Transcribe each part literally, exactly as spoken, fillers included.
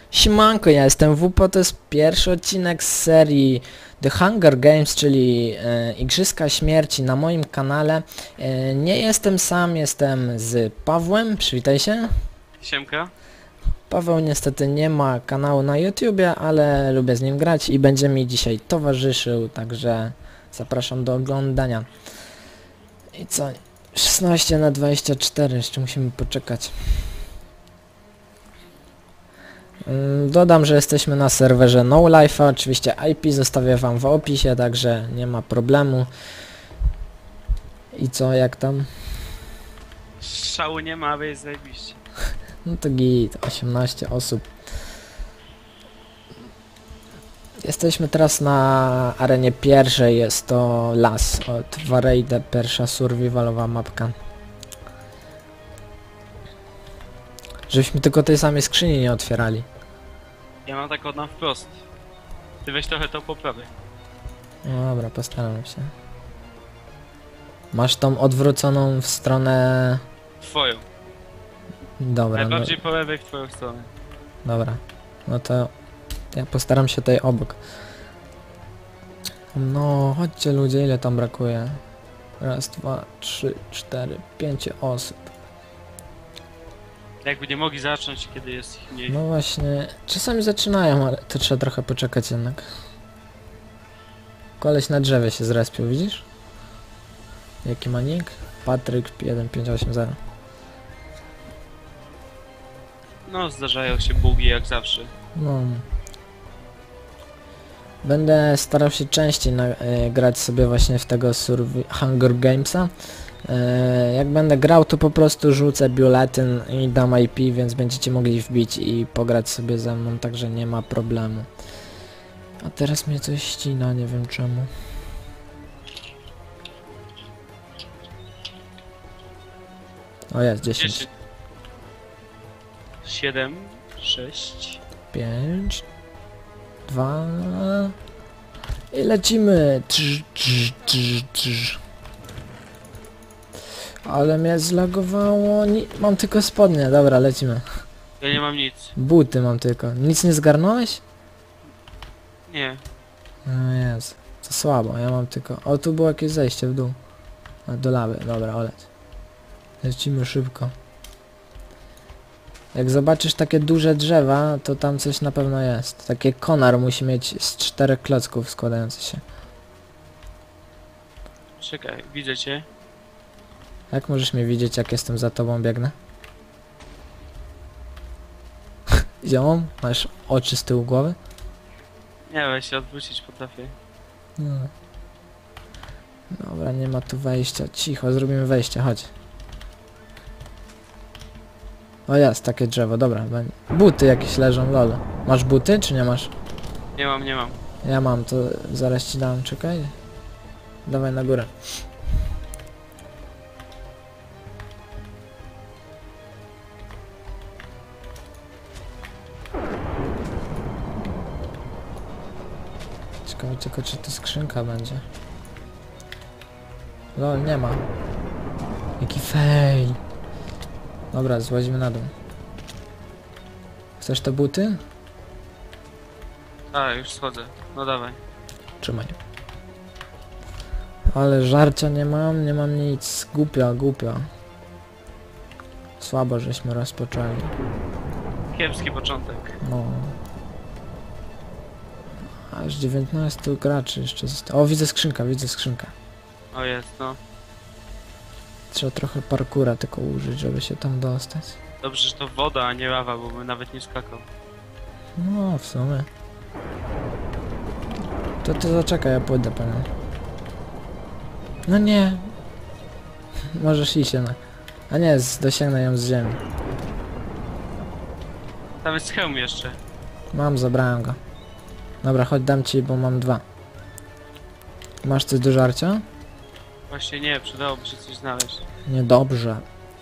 Siemanko, ja jestem Wupo, to jest pierwszy odcinek z serii The Hunger Games, czyli e, Igrzyska Śmierci na moim kanale. E, nie jestem sam, jestem z Pawłem, przywitaj się. Siemka. Paweł niestety nie ma kanału na YouTubie, ale lubię z nim grać i będzie mi dzisiaj towarzyszył, także zapraszam do oglądania. I co? szesnaście na dwadzieścia cztery, jeszcze musimy poczekać. Dodam, że jesteśmy na serwerze No Life'a, oczywiście I P zostawię wam w opisie, także nie ma problemu. I co, jak tam? Szału nie ma, ale jest zajebiście. No to git, osiemnaście osób. Jesteśmy teraz na arenie pierwszej, jest to las od Warejde, pierwsza survivalowa mapka. Żebyśmy tylko tej samej skrzyni nie otwierali. Ja mam tak od na wprost. Ty weź trochę to poprawy. No dobra, postaram się. Masz tą odwróconą w stronę... Twoją. Dobra, no, Najbardziej po lewej w twoją stronę. dobra. No to ja postaram się tutaj obok. No, chodźcie ludzie, ile tam brakuje? Raz, dwa, trzy, cztery, pięć osób. Jakby nie mogli zacząć, kiedy jest ich mniej. No właśnie, czasami zaczynają, ale to trzeba trochę poczekać jednak. Koleś na drzewie się zrespił, widzisz? Jaki ma nick? Patryk jeden pięć osiem zero. No, zdarzają się bugi jak zawsze. No. Będę starał się częściej na, e, grać sobie właśnie w tego Survi Hunger Gamesa. E, jak będę grał, to po prostu rzucę biuletyn i dam I P, więc będziecie mogli wbić i pograć sobie ze mną, także nie ma problemu. A teraz mnie coś ścina, nie wiem czemu. O jest, dziesięć. siedem, sześć. pięć, dwa i lecimy. Trz, trz, trz, trz. Ale mnie zlagowało. Ni mam tylko spodnie, dobra, lecimy. Ja nie mam nic. Buty mam tylko. Nic nie zgarnąłeś? Nie. No jest. To słabo, ja mam tylko... O, tu było jakieś zejście w dół. A, do lawy, dobra, oleć. Lecimy szybko. Jak zobaczysz takie duże drzewa, to tam coś na pewno jest. Takie konar musi mieć z czterech klocków składający się. Czekaj, widzę cię. Jak możesz mnie widzieć, jak jestem za tobą, biegnę? Ziom, masz oczy z tyłu głowy? Nie, weź się odwrócić potrafię. No. Dobra, nie ma tu wejścia. Cicho, zrobimy wejście, chodź. O jest, takie drzewo, dobra. Buty jakieś leżą, lol. Masz buty, czy nie masz? Nie mam, nie mam. Ja mam, to zaraz ci dam, czekaj. Dawaj na górę. Ciekawe tylko, czy to skrzynka będzie. Lol, nie ma. Jaki fail. Dobra, złazimy na dół. Chcesz te buty? A, już schodzę. No dawaj. Trzymaj. Ale żarcia nie mam, nie mam nic. Głupia, głupia. Słabo żeśmy rozpoczęli. Kiepski początek. No. Aż dziewiętnastu graczy jeszcze zostało. O, widzę skrzynkę, widzę skrzynkę. O, jest, no. Trzeba trochę parkura tylko użyć, żeby się tam dostać. Dobrze, że to woda, a nie lawa, bo bym nawet nie skakał. No, w sumie. To ty zaczekaj, ja pójdę pewnie. No nie. Możesz iść jednak. A nie, z- dosięgnę ją z ziemi. Tam jest hełm jeszcze. Mam, zabrałem go. Dobra, chodź dam ci, bo mam dwa. Masz coś do żarcia? Właśnie nie, przydałoby się coś znaleźć. Niedobrze.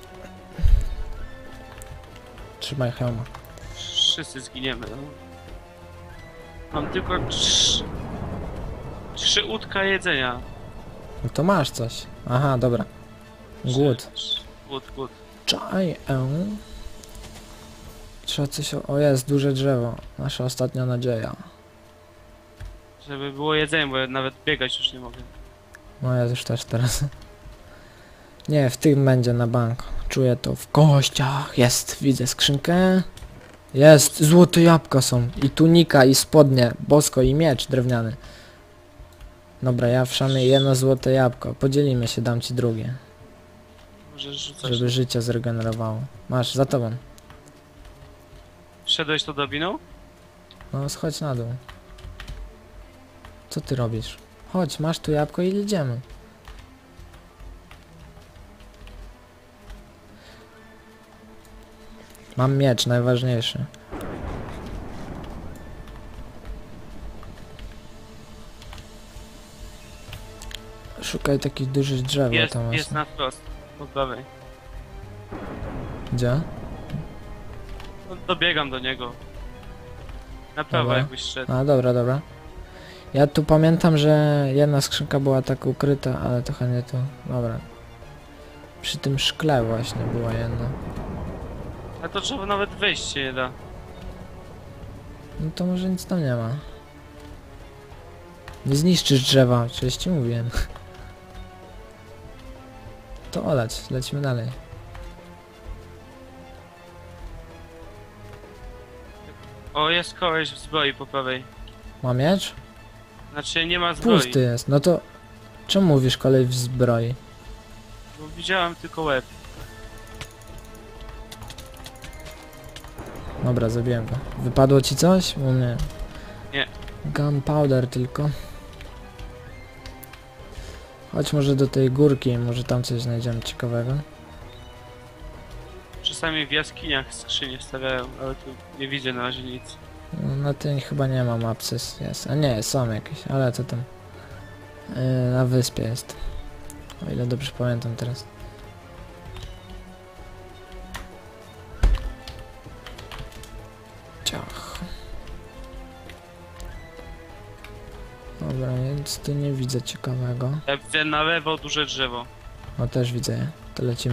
Trzymaj hełma. Wszyscy zginiemy, no. Mam tylko trz... trzy łódka jedzenia. No to masz coś. Aha, dobra. Głód. Trzy- Głód, głód. Czaj. Trzeba coś... O, o jest, duże drzewo. Nasza ostatnia nadzieja. Żeby było jedzenie, bo ja nawet biegać już nie mogę. No ja już też teraz. Nie, w tym będzie na bank. Czuję to w kościach. Jest, widzę skrzynkę. Jest, złote jabłka są. I tunika, i spodnie. Bosko, i miecz drewniany. Dobra, ja wszamy jedno złote jabłko. Podzielimy się, dam ci drugie. Możesz rzucać. Żeby życie zregenerowało. Masz, za tobą. Wszedłeś to dobiną? No, schodź na dół. Co ty robisz? Chodź, masz tu jabłko i idziemy. Mam miecz, najważniejszy. Szukaj takich dużych drzew. Jest, tam jest właśnie. na wprost. Po prawej. Gdzie? No, dobiegam do niego. Na prawo Dobra. jakbyś szedł. A, dobra, dobra. Ja tu pamiętam, że jedna skrzynka była tak ukryta, ale to chyba nie tu. Dobra. Przy tym szkle właśnie była jedna. A to trzeba nawet wejść się nie da. No to może nic tam nie ma. Nie zniszczysz drzewa, przecież ci mówiłem. To olać, lecimy dalej. O, jest koleś w zbroi po prawej. Ma miecz? Znaczy nie ma zbroi. Pusty jest, no to... Czemu mówisz kolej w zbroi? Bo widziałem tylko łeb. Dobra, zabiłem go. Wypadło ci coś? U mnie. Nie. Gunpowder tylko. Chodź może do tej górki, może tam coś znajdziemy ciekawego. Czasami w jaskiniach skrzynie stawiają, ale tu nie widzę na razie nic. No, na tym chyba nie ma mapsys, jest. A nie, są jakieś, ale to tam... Yy, na wyspie jest. O ile dobrze pamiętam teraz. Ciach. Dobra, więc tu nie widzę ciekawego. Ja widzę na lewo duże drzewo. No też widzę je. To lecimy.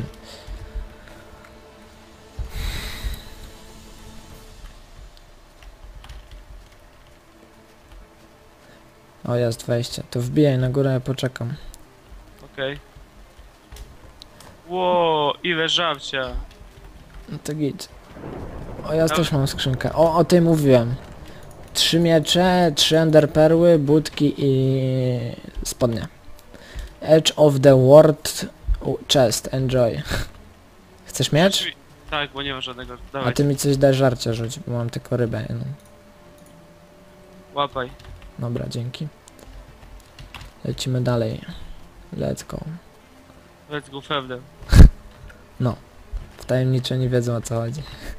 O, jest wejście. To wbijaj na górę, ja poczekam. Okej. Ło, ile żarcia. No to git. O, ja też mam skrzynkę. O, o tej mówiłem. Trzy miecze, trzy enderperły, budki i spodnie. Edge of the World Chest, enjoy. Chcesz miecz? Tak, bo nie ma żadnego. A Dawaj, ty mi coś daj żarcia rzuć, bo mam tylko rybę jedną. łapaj. Dobra, dzięki. Lecimy dalej. Let's go. Let's go further. Wtajemniczeni wiedzą o co chodzi.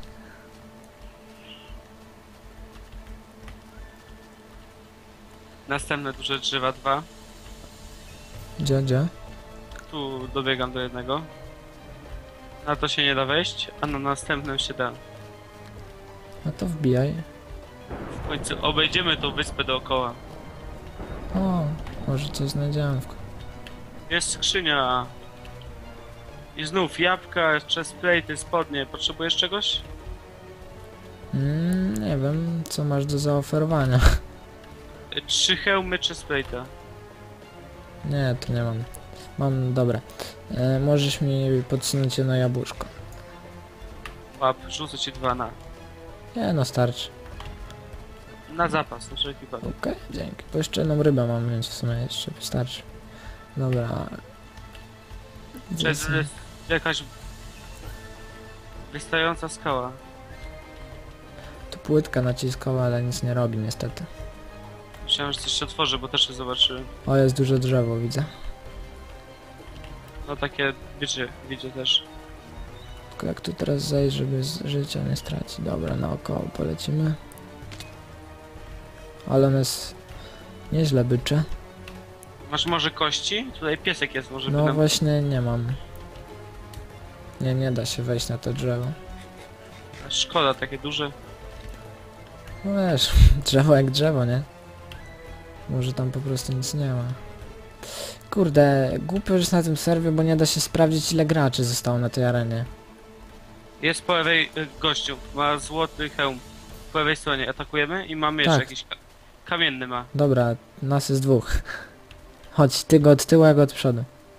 Następne duże drzewa dwa. Gdzie, gdzie? Tu dobiegam do jednego. Na to się nie da wejść, a na następnym się da. No to wbijaj. W końcu obejdziemy tą wyspę dookoła. O, może coś znajdziemy. w ko- Jest skrzynia. I znów jabłka, chestplate, spodnie. Potrzebujesz czegoś? Mm, nie wiem, co masz do zaoferowania. Y, Trzy hełmy chestplate'a. Nie, to nie mam. Mam, dobra. E, możesz mi podsunąć jedno jabłuszko. Łap, rzucę ci dwa na. Nie, no starczy. Na zapas, na wszelki wypadek. Okej, dzięki. Bo jeszcze jedną rybę mam, więc w sumie jeszcze wystarczy. Dobra. To jest Widzę- jest jakaś wystająca skała. Tu płytka naciskowa, ale nic nie robi niestety. Myślałem, że coś się otworzy, bo też je zobaczyłem. O, jest duże drzewo, widzę. No takie, wiecie, widzę też. Tylko jak tu teraz zejść, żeby z życia nie stracić. Dobra, naokoło polecimy. Ale on jest nieźle bycze. Masz może kości? Tutaj piesek jest, może by No nam... właśnie nie mam. Nie, nie da się wejść na to drzewo. Szkoda, takie duże. No wiesz, drzewo jak drzewo, nie? Może tam po prostu nic nie ma. Kurde, głupio jest na tym serwie, bo nie da się sprawdzić ile graczy zostało na tej arenie. Jest po lewej y, gościu, ma złoty hełm. Po lewej stronie atakujemy i ma miecz Tak. jakiś ka kamienny ma. Dobra, nas jest dwóch. Chodź, ty go od tyłu, a go od przodu.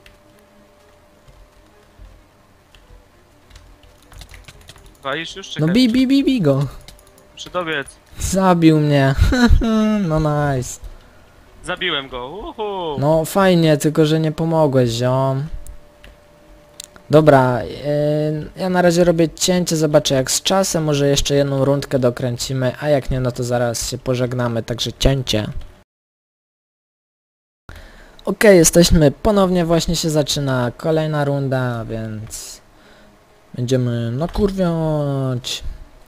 Walisz już? No Czekaj, bij, bij, bij, bij go. muszę dobiec. Zabił mnie. No nice. Zabiłem go, uhu. No fajnie, tylko że nie pomogłeś, ziom. Dobra, yy, ja na razie robię cięcie, zobaczę jak z czasem, może jeszcze jedną rundkę dokręcimy, a jak nie, no to zaraz się pożegnamy, także cięcie. Okej, jesteśmy, ponownie właśnie się zaczyna kolejna runda, więc będziemy nakurwiać.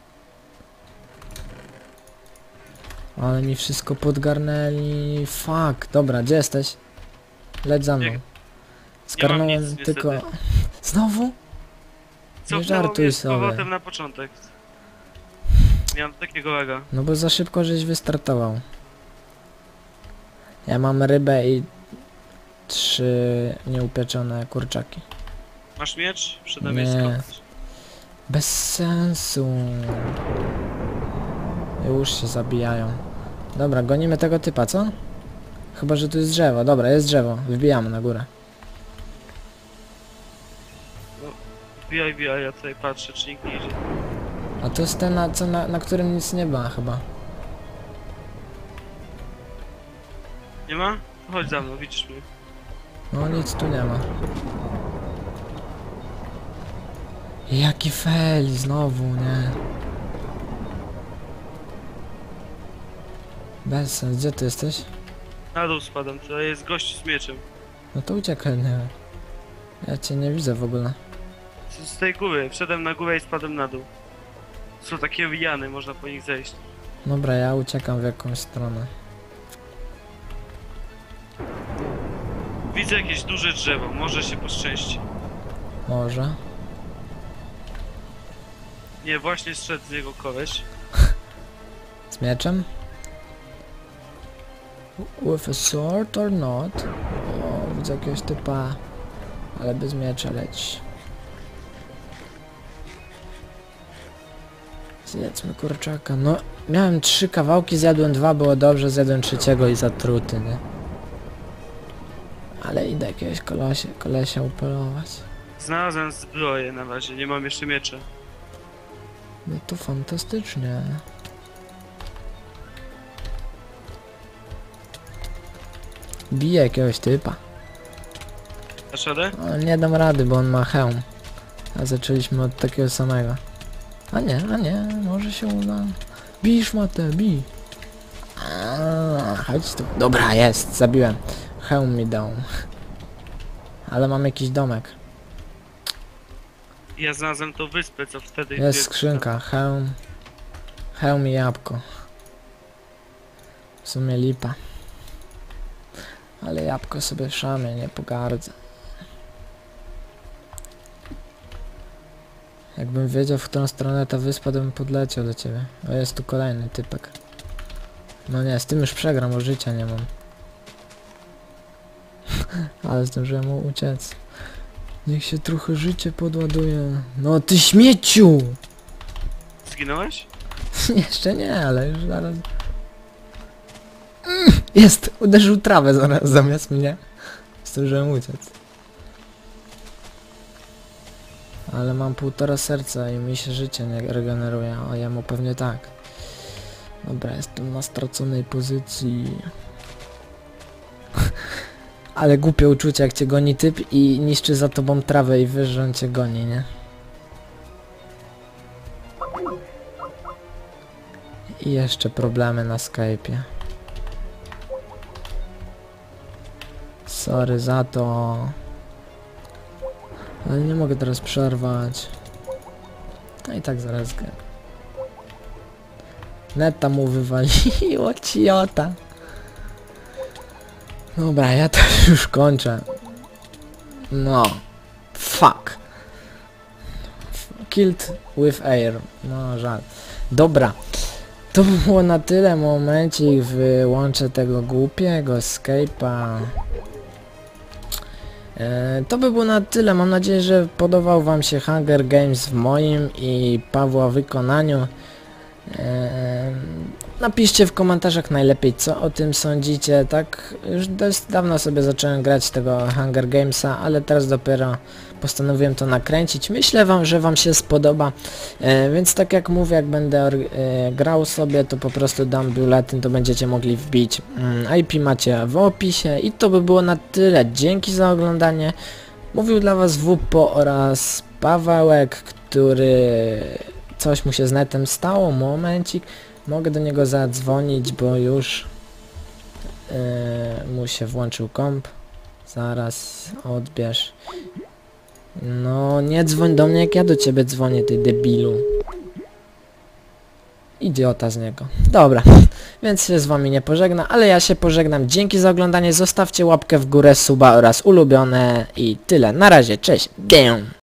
Ale mi wszystko podgarnęli, fuck, dobra, gdzie jesteś? Leć za mną. Nie- Zgarnąłem nic, tylko... niestety. Znowu? Cofnęło żartuj mnie z sobie. powrotem na początek. Miałem takiego laga. No bo za szybko żeś wystartował. Ja mam rybę i trzy nieupieczone kurczaki. Masz miecz? Przede mnie Nie. skąd? Bez sensu. Już się zabijają. Dobra, gonimy tego typa, co? Chyba, że tu jest drzewo. Dobra, jest drzewo. Wbijamy na górę. Wbijaj, wbijaj, ja tutaj patrzę, czy nikt nie idzie. A to jest ten, na, co, na, na którym nic nie ma chyba. Nie ma? Chodź za mną, widzisz mnie. No nic tu nie ma. Jaki fail znowu, nie? Bez sens, gdzie ty jesteś? Na dół spadam, to jest gość z mieczem. No to uciekaj, nie. Ja cię nie widzę w ogóle. Z, z tej góry, wszedłem na górę i spadłem na dół. Są takie wijany, można po nich zejść. Dobra, ja uciekam w jakąś stronę. Widzę jakieś duże drzewo, może się poszczęści. Może. Nie, właśnie zszedł z niego koleś. Z mieczem? With a sword or not? O, widzę jakiegoś typa. Ale bez miecza leci. Zjedzmy kurczaka. No, miałem trzy kawałki, zjadłem dwa, było dobrze, zjadłem trzeciego i zatruty, nie? Ale idę jakiegoś kolesia, kolesia upolować. Znalazłem zbroję na razie, nie mam jeszcze miecza. No to fantastycznie. Biję jakiegoś typa. Dasz radę? Ale nie dam rady, bo on ma hełm. A zaczęliśmy od takiego samego. A nie, a nie, może się uda. Bij szmatę, bij. A, chodź tu. Dobra, jest, zabiłem. Hełm mi dał. Ale mam jakiś domek. Ja znalazłem tą wyspę, co wtedy... Jest skrzynka, hełm. Hełm i jabłko. W sumie lipa. Ale jabłko sobie szamie, nie pogardzę. Jakbym wiedział, w którą stronę ta wyspa, to bym podleciał do ciebie. O, jest tu kolejny typek. No nie, z tym już przegram, bo życia nie mam. Ale zdążyłem mu uciec. Niech się trochę życie podładuje. No ty śmieciu! Zginąłeś? Jeszcze nie, ale już zaraz... Mm, jest! Uderzył trawę zaraz, zamiast mnie. Zdążyłem uciec. Ale mam półtora serca i mi się życie nie regeneruje, a ja mu pewnie tak. Dobra, jestem na straconej pozycji. Ale głupie uczucie, jak cię goni typ i niszczy za tobą trawę i wiesz, że on cię goni, nie? I jeszcze problemy na Skype'ie. Sorry za to. Ale nie mogę teraz przerwać. No i tak zaraz go. Neta mu wywaliło, ciota. Dobra, ja też już kończę. No. Fuck. Killed with air. No, żal. Dobra. To było na tyle. Momencik, wyłączę tego głupiego Skype'a. E, to by było na tyle. Mam nadzieję, że podobał wam się Hunger Games w moim i Pawła wykonaniu. E, napiszcie w komentarzach najlepiej, co o tym sądzicie. Tak, już dość dawno sobie zacząłem grać tego Hunger Gamesa, ale teraz dopiero postanowiłem to nakręcić. Myślę wam, że wam się spodoba, e, więc tak jak mówię, jak będę e, grał sobie, to po prostu dam biuletyn, to będziecie mogli wbić. Mm, I P macie w opisie i to by było na tyle. Dzięki za oglądanie. Mówił dla was W P O oraz Pawełek, który coś mu się z netem stało. Momencik, mogę do niego zadzwonić, bo już e, mu się włączył komp. Zaraz odbierz. No, nie dzwoń do mnie, jak ja do ciebie dzwonię, ty debilu. Idiota z niego. Dobra, więc się z wami nie pożegna, ale ja się pożegnam. Dzięki za oglądanie, zostawcie łapkę w górę, suba oraz ulubione i tyle. Na razie, cześć. Damn.